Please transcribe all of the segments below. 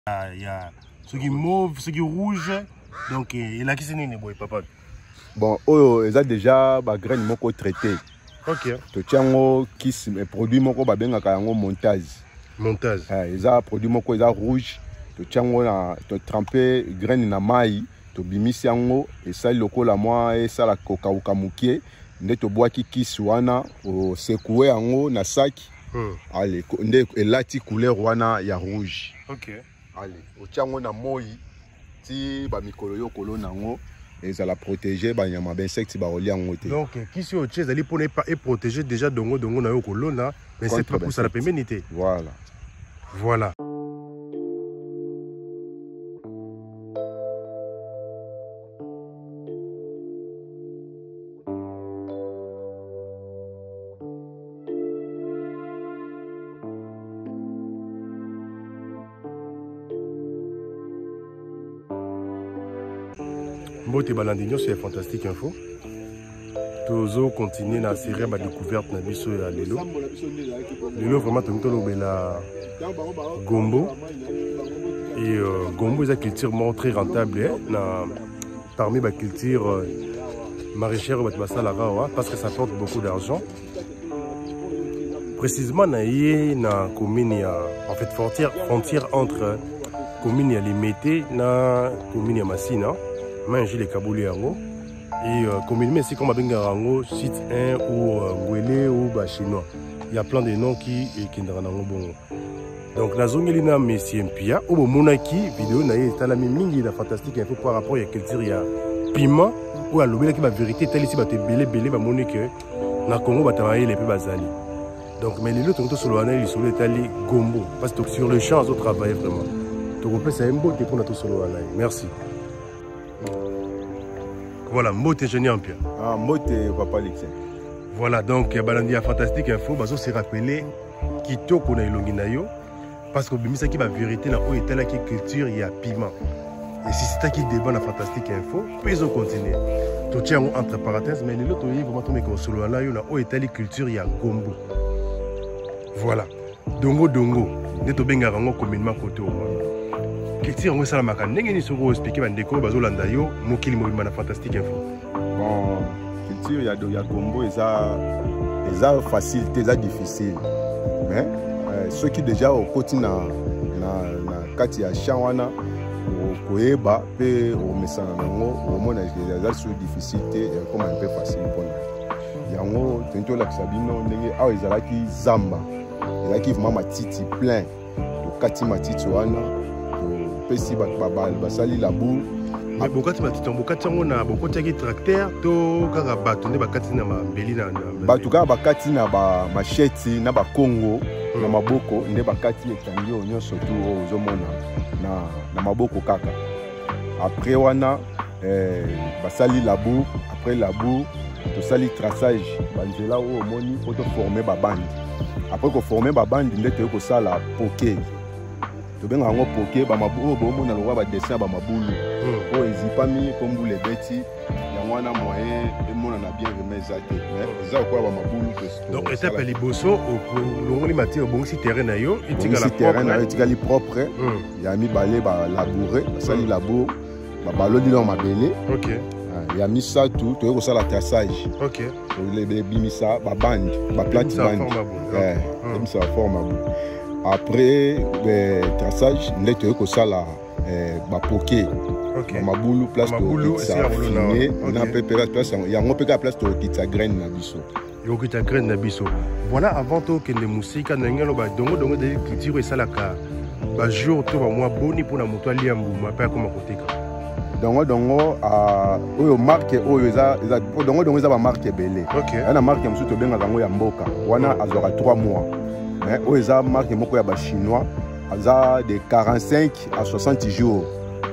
Il y a ceux qui mauve, ceux qui rouge. Donc il a qui c'est né boy papa. Bon, oh, ils ont déjà ba graine moko traité. OK. To tiango qui produit moko ba benga kango montage. Montage. Ils ont produit moko ils ont rouge. To tiango na to tremper graine na mai, to bimisi yango et ça lokola moi et ça la coca ou kamukie. Nde to bois ki wana o secouer yango na sac. Allez, nde elati couleur wana ya rouge. OK. Allez, o tiango na moi ti ba mikolo yo kolo nango et ça la protéger ba nyama ba insectes ba oli yango te. Donc qui si o tche ali pour ne pas et protéger déjà dongo na yo kolo na mais c'est pas pour ça la pénibilité. Voilà. Voilà. Mbote Balandinho c'est Fantastique Info. Tozo continuer na série ma découverte na biso ya lelo. Lelo vraiment to bela gombo et gombo est une culture très rentable parmi les cultures maraîchères parce que ça porte beaucoup d'argent. Précisément na commune en fait frontière entre commune ya Limete na commune ya Massina. Manger les Kabouli yango et communément ici comme Abengarango site 1 ou Ngwele ou chinois. Il y a plein de noms qui n'ont bon. Donc la zone Elina Messi Mpia ou Monaki vidéo na est la mingi la Fantastique Info par rapport à culture ya piment ou à l'obéla qui va vérité tel ici va te belé va montrer que na Congo va travailler les peu bazali. Donc mais les autres sur le anel sur l'Italie gombo parce que sur le champ on travaille vraiment. Donc on peut c'est un beau pour notre solo anel. Merci. Voilà, Mote ingénieur en Pierre. Ah, Mote papa Lexin. Voilà, donc Balandi a Fantastique Info, bazo se rappeler kitoko na ilongi na yo parce que bimisa qui va vérité na o etala qui culture il y a piment. Et si c'est qui débat na Fantastique Info, puis on continue. To tiens entre parenthèses mais l'autre yi vraiment to me ko solo na yo na o etali culture il y a gombo. Voilà. Dongo ne to benga rango communément côté culture on sala makane ndenge ni soko expliquer bandeko bazolanda yo mokili mobimba na Fantastique Info. Bon, culture ya gombo eza facilité eza difficile. Mais ceux qui déjà au côté na kati ya chawana koyeba pe o mesana nango o mona eza sur difficulté et comme un peu facile pour nous. Yango tento la sabino ndenge a ezalaki zamba. Ezalaki vraiment matiti plein. To kati matiti wana si basali labour mais bokati matito bokati ngo na bokoti ki tracteur to kaka bato ne bakati na mabeli na bato kaka bakati na ba machete na ba Congo na maboko nde bakati etangi nyonso tu ozomona na maboko kaka après wana basali labour après labour to sali traçage banzela o moni poto former ba bande après ko former ba bande nde to ko sala poké. To benga ngo poké ba mabulu bo na lokwa ba dessin ba mabulu o ezipami ko mbule beti ya mwana moyen e mona na bien remezate mais za kwa ba mabulu to donc étape liboso au longoli matière bon si terrain na yo itika la terrain na itika li propre ya mi balé ba labourer sali labo ba balodi dans mabele. OK. Ya mi ça tout to ko sala traçage. OK. To le bimisa ba bande ba plate bande comme ça forme. Après le traçage, nous avons fait la poké. Mabulu place de ça fini. On a préparé place. Il y a un peu de place de quitter graine na biso. Yo quitter graine na biso. Voilà avant tout que les musiques na ngelo ba dongo de culture et ça la ka. Ba jour to ba moi boni pour na moto liambu ma pa comme koteka. Dongo oyo marque oyo eza dongo eza ba marque belé. Na marque musu to benga zango ya mboka. Wana azora 3 mois. Mais aux marques de chinois, de 45 à 60 jours.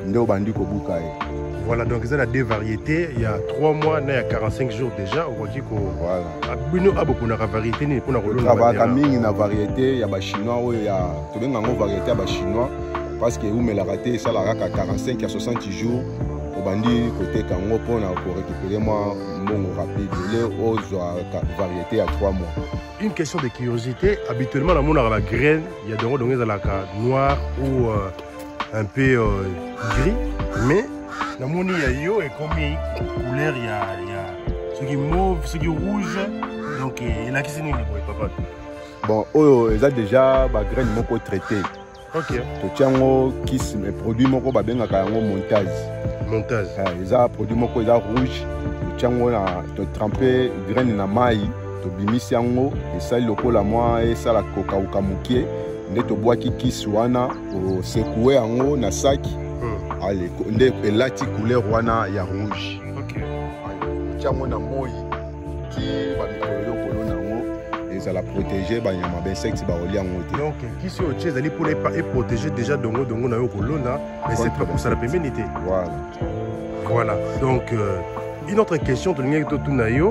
Voilà, donc il y a deux variétés. Il y a 3 mois, il y a 45 jours déjà. Voilà. Il y a beaucoup de variétés. Il y a variété, il y a chinois, il y a variété chinois. Parce que vous me la raté, ça la à 45 à 60 jours. Au bandi côté Kango pour récupérer moi mon rapide les autres variétés à 3 mois. Une question de curiosité, habituellement dans mon la graine, il y a donc la noir ou un peu gris, mais la moni ya yo est comme couleur il y a ce qui est mauve, ce qui est rouge, donc il y a qui c'est papa. Bon, oh, ils ont déjà ba graine moko traité. Ok. To tiango kiss mais produit moko ba benga ka yango montage. Montage. Ils ont produit moko ils ont rouge. To tiango na to tremper graine na mai, to bimisi yango et ça lokola moi et ça la coca ou kamukie. Nde to boaki kiss wana o secouer yango na sac. Allez, nde elati couleur wana ya rouge. Ok. Tiango na moi qui ba mikolo kolona yango et ça la protéger ba nyama ba insectes ba oli yango te. Donc qui se autre chose pour les protéger déjà dongo na yo kolona, mais c'est pas pour ça la pénibilité. Voilà. Voilà. Donc une autre question de l'ingé to tunayo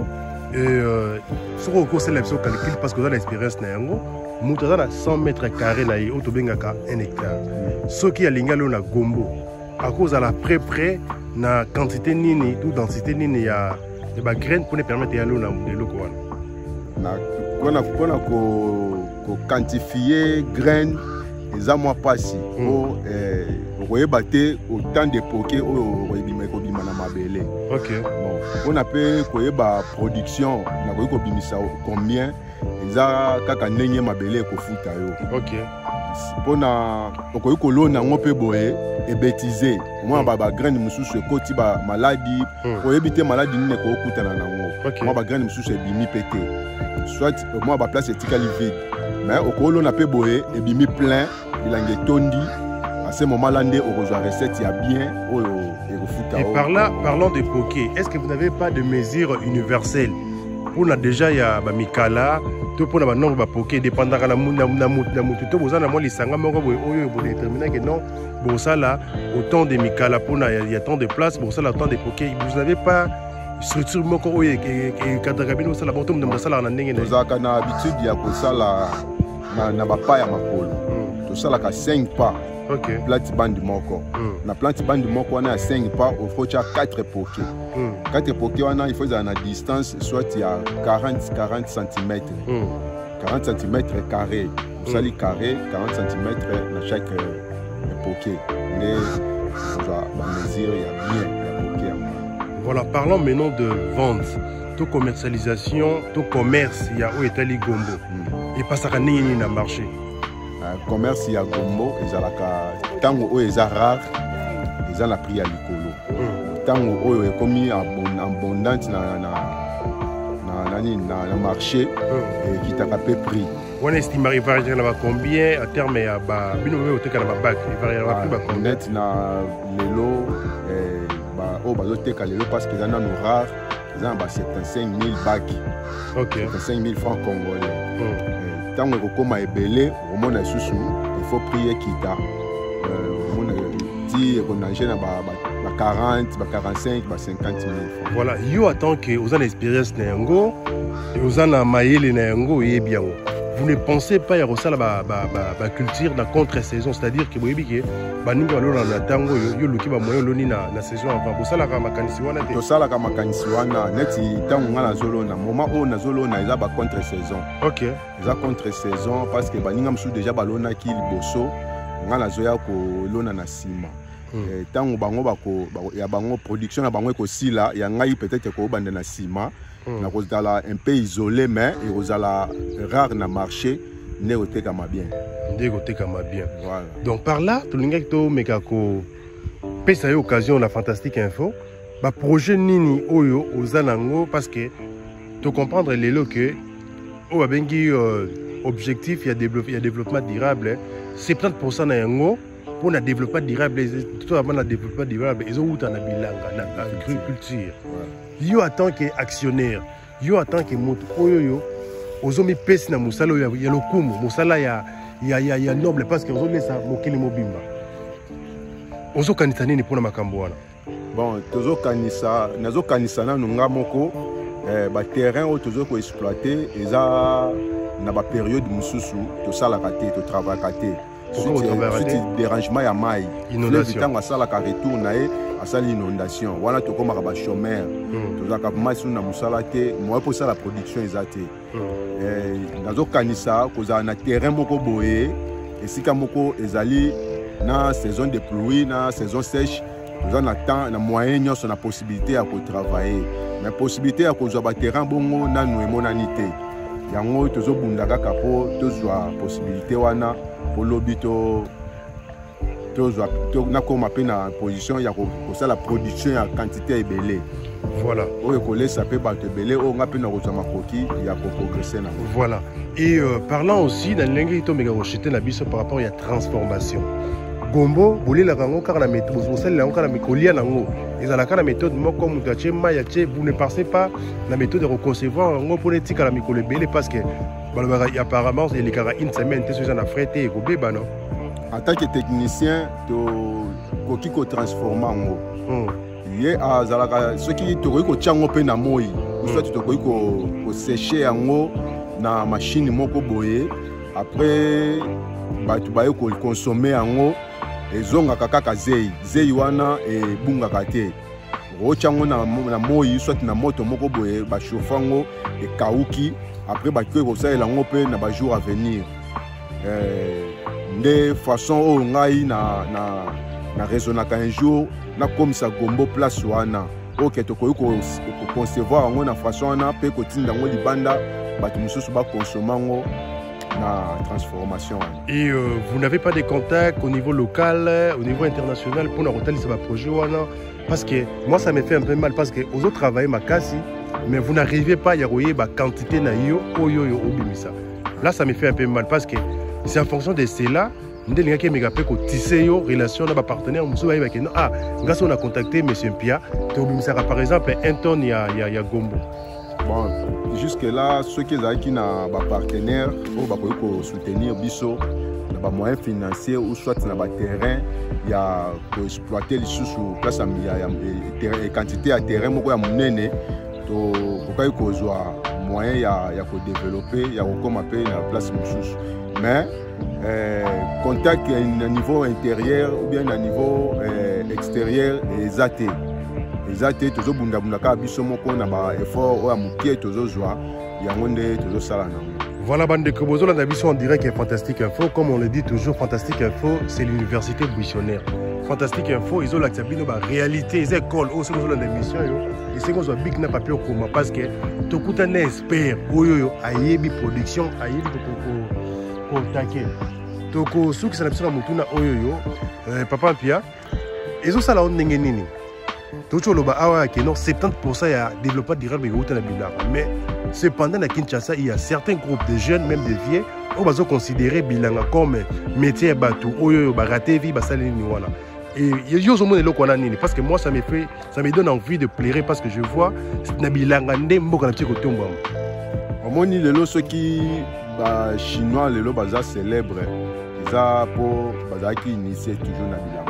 sur au cours c'est l'option calcul parce que dans l'expérience na yango mutada na 100 mètres carrés na yo to bengaka 1 hectare. Ce qui a lingalo na gombo à cause à la près na quantité nini ou densité nini ya ba graine pour ne permettre ya lo na loko wana. Na kona ko quantifier graine eza moi passi o koyeba te autant de poké o koyebima kobima na mabele. OK. Bon, on appelle koyeba production na koyi kobimisa combien eza kaka ndenge mabele ko futa yo. OK. Pona okoyi kolona ngo pe boye et bêtiser moi ba graine mususu ekoti ba maladie koyebi te maladie nini ko okutana nango. Moi ba graine mususu ebimi pété. Soit moi ba place etikali vide mais okolona pe boye ebimi plein bilange tondi à ce moment là ndé o rejoindre recette ya bien o refuta. Et par là parlant de poké, est-ce que vous n'avez pas de mesure universelle pour na déjà ya ba mikala to pour na ba nombre ba poké dépendant la mutu to bozana mo lisanga moko boye oyo bo déterminer que non bon ça là autant de mikala pour na il y a tant de place pour ça là autant de poké vous n'avez pas structure moko oyo et kadagabino ça la bottom de ça là na ndenge na ozaka na habitude ya ko sala na ba pa ya makolo to sala ka 5 pas. OK. Plante bande moko. Na plante bande moko wana ya 5 pas au faut 4 poké. 4 poké wana il faut à la distance soit il y a 40 cm. 40 cm carré. Vous sali carré 40 cm dans chaque poké. Mais la mesure il y a bien la poké. Voilà, parlons maintenant de vente, de commercialisation, de commerce, il y a où est Ali Gombo. Et pas ça ni na marché. Commerce il y a Gombo, ils ont la tango où ils ont rare, ils ont la prix à l'icolo. Tango où est commis abondante na marché et qui t'a capé prix. On estime il va arriver combien à terme à ba bino au teka na bac, il va arriver à combien net na lelo au bazoteka lelo parce qu'ils en ont rare, ils ont 75 000 bacs. OK. 75 000 francs congolais. Tant que koma ebele, au monde susu, il faut prier kita. Au monde dit qu'on a gêné ba 40, ba 45, ba 50 000 francs. Voilà, yo attend que vous avez l'expérience na yango et vous avez la maïle na yango et bien. Vous ne pensez pas à ça la culture de contre-saison, c'est-à-dire que vous avez dit que baninga balona na tango yo luki ba moyo loni na saison avant pour ça la makanisi wana te. To sala ka makanisi wana neti tango ngala zolona moment o na zolona eza ba contre-saison. OK. Eza contre-saison parce que baninga msu déjà balona ki liboso ngala zoya ko lona na sima. Tango bango bako ya bango production na bango ko sila ya ngai peut-être ko banda na sima. Na kozala un peu isolé mais et kozala rare na marché ne otekama bien. Ndeko tekama bien. Voilà. Donc par là tout linga to mekako pesa yo occasion la fantastique info ba projet nini oyo ozanango parce que to comprendre lelo que o ba bengi objectif il y a développement durable 70% na yango pour le développement durable tout avant le développement durable ils ont na bilanga na agriculture. Yo attend que actionnaire yo attend que moto oyo ozomi pesi na musala ya lokumu musala ya noble parce que ozolesa mokili mobimba ozokanisa nini mpona makambo wana. Bon nazokanisa nanu nga moko ba terrain oyo tozoko exploiter eza na ba période mususu tosalaka te totravaillaka te suite dérangement ya mai inondation tanga salaka retour na ye asali inondation wana tokomaka ba chômeur tozaka masu na musala te moi pour ça la production ezate nazokanisa kozala na terrain moko boye esika moko ezali na saison de pluie na saison sèche toza na temps na moyen nyonso na possibilité ya kotravailler mais possibilité ya kozwa baterrain bongo nanu emonani te yango tozobunda kaka mpo tozwa possibilité wana mpo lobi nakoma mpe na position ya kosala production ya quantité ebele voilà oyo kolesa mpe bato ebele oyo nga mpe na kozwa makoki ya koprogresse nango voilà et parlant aussi na ndenge tomeka kochete na biso par rapport ya transformation gombo bolelaka yango kaka na méthode bosalela yango kaka na kolia nango ezalaka na méthode moko moto atie mai atie vous ne pensez pas na méthode ya koconcevoir yango mpona etikala mikolo ebele parce que balobaka apparemment elekaka une semaine te so eza na frais te ekobeba non en tant que technicien tokoki kotransforma yango ye azalaka soki tokoki kotia yango mpe na moi soit tokoki koseche yango na machine moko boye après bato baye kokonsome yango ezongaka kaka zei wana ebungaka te otia yango na moi soit na moto moko boye bashofa yango ekauki après bakoki kosalela yango mpe na bajour à venir nde façon oyo ngai na raisonnaka un jour nakomisa gombo place wana oke tokoki koconcevoir yango na façon wana mpe kotinda yango libanda bato mosusu bakonsoma yango na transformation. Et vous n'avez pas de contacts au niveau local, au niveau international pour nous retenir ce projet parce que moi ça me fait un peu mal parce que aux autres travaillez ma casse mais vous n'arrivez pas à y avoir la quantité na yo obimisa. Là ça me fait un peu mal parce que c'est en fonction de cela ndé linga ke mega pe ko tisser yo relation na ba partenaire musu ba ke non ah ngasi on a contacté monsieur Mpia to obimisa par exemple un tonne ya gombo. Bon, jusque là, ceux qui ont des partenaires, ils peuvent soutenir biso, des moyens financiers ou soit dans des terrains, il y a pour exploiter les sous place il quantité de terrain moko ya munene to kokai kozwa moyen ya ko développer ya kokoma pe na place mususu. Mais contact à niveau intérieur ou bien à niveau extérieur exact. Exacté toujours bunda ka biso moko na ba effort o amukie tozozwa yango nde tozosala nango. Voilà bande que bozola na biso en direct et Fantastique Info comme on le dit toujours Fantastique Info c'est l'université buissonnaire. Fantastique Info ils ont la bino ba réalité les écoles aussi bozola na mission yo et c'est qu'on soit big na papier koma parce que to kutana expert oyo ayebi production ayebi ko taquer. Toko suki sana biso na mutuna oyo yo papa Mpia ezo sala on ndenge nini. Tout le monde a 70% ya développement durable mais cependant à Kinshasa il y a certains groupes de jeunes même de vieux on va considérer bilanga comme métier bateau oyo baraté vie basali ni wana et yo zo mona lokona nini parce que moi ça me donne envie de pleurer parce que je vois na bilanga ndé mboka na tiko tomba omoni lelo soki ba chinois lelo baza célèbre za po bazaki initié toujours na bilanga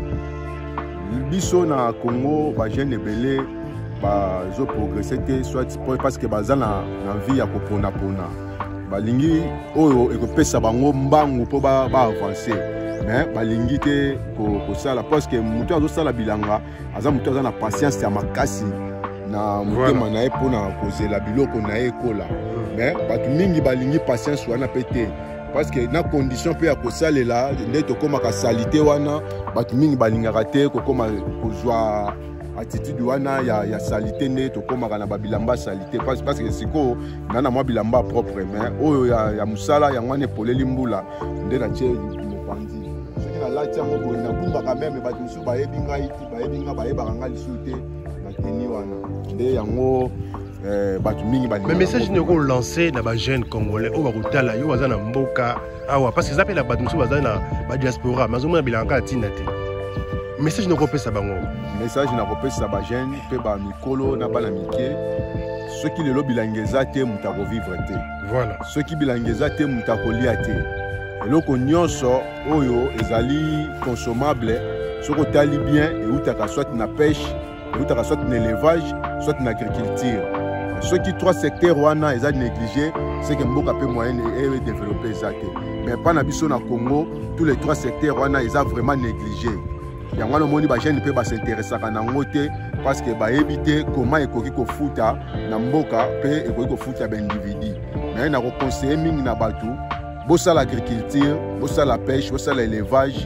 biso na Congo ba jeune ebele ba zo progresser te soit parce que baza na vie ya kopona pona balingi oyo ekopesa bango mbangu po ba avancer mais balingi te ko sala parce que mutu azo sala bilanga aza mutu aza na patience ya makasi na mutema na ye pona kozela biloko na ye kola mais batu mingi balingi patience wana pete parce que na condition pe ya kosalela nde tokomaka salite wana batu mingi balingaka te kokoma kozwa attitude wana ya salite nde tokomaka na babilamba salite parce que siko na mwa bilamba propre mais oyo ya musala yango wana epoleli mbula nde na tie mopanzi soki nalati yango boye nabumbaka meme bato mosusu bayebi ngai bayebaka ngai lisusu te nateni wana nde yango mais message ne ko lancer na ba jeune congolais o ba kotala yo baza na mboka awa parce que ça appelle la batumsu baza na ba diaspora mazomona bilanga tina te message ne ko pesa bango message na ko pesa ba jeune pe ba mikolo na bana mike ceux qui lelo bilangeza te mutako vivre te voilà ceux qui bilangeza te mutako lia te eloko nyonso oyo ezali consommable soko tali bien et utaka soit na pêche et utaka soit na élevage soit na agriculture. Ceux qui trois secteurs wana ils ont négligé c'est que mboka pe moyen et développer ça mais pas na biso na Congo tous les trois secteurs wana ils ont vraiment négligé yango na moni ba jeune pe ba s'intéresser na ngote parce que ba éviter comment ekoki ko futa na mboka pe ekoki ko futa ba individu mais na ko conseiller mingi na batu bossa l'agriculture bossa la pêche bossa l'élevage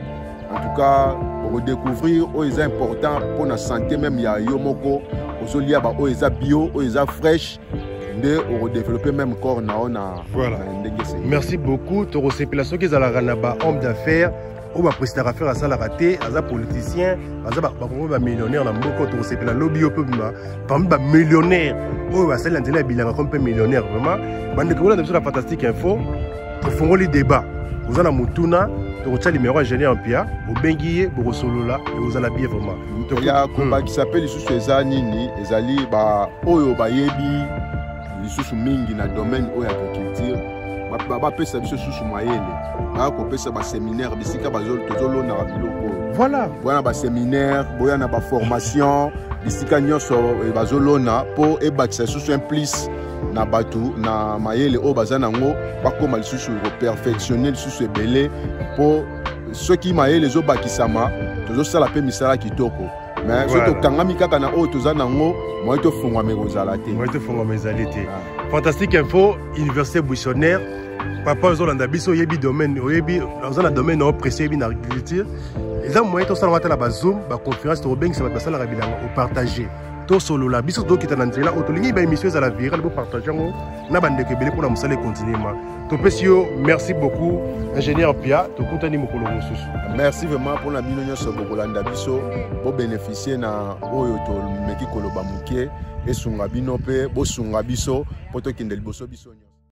en tout cas redécouvrir oyo eza important pour la santé même ya yo moko ozolia ba oyo eza bio oyo eza fraîche nde redévelopper même corps na ona. Voilà. Merci beaucoup. Tu resepela soki ezalaka na ba homme d'affaires ou ba président affaire à ça la raté, aza politicien, aza ba millionnaire na mboko tu resepela lobby au peu parmi ba millionnaire ou ba celle ndela bilanga comme peu millionnaire vraiment. Bande ko na la fantastique info. Tu fongoli débat. Vous en a mutuna, tu retiens numéro ingénieur Pia, au bengiye, au solola et vous en a bien vraiment. Il y a un combat qui s'appelle sous ezanini, ezali ba oyo ba yebi lisusu mingi na domaine oyo agriculture. Ba pesa biso susu mayele. Ba ko pesa ba séminaire bisika bazolo tozolo na biloko. Voilà. Boya ba séminaire, boya na ba formation, bisika nyonso bazolo na po e bakisa susu un plus na batu na mayele o bazana ngo bakoma lisusu perfectionner lisusu ebele po ceux qui mayele zo bakisama tozo sala pe misala kitoko. Mais surtout kangami kaka na o tozana ngo moi to fungwa mekozala te. Moi to fungwa mezali te. Fantastique info, université buissonnaire. Papa ozolanda biso yebi domaine, oyebi ozana domaine o précis yebi na agriculture. Et là moi to sala mata la ba Zoom, ba conférence to bengi ça ba sala rabilanga o partager. To solo la biso to kita na nzela o to lingi ba émission za la virale bo partager ngo na bande ke belé pour na musala continuer ma. To pesio, merci beaucoup ingénieur Pia, to kutani mokolo mosusu. Merci vraiment pour la bino nyonso bokolanda biso bo bénéficier na oyo to meki koloba muke esunga bino pe bo sunga biso poto kindeli boso biso.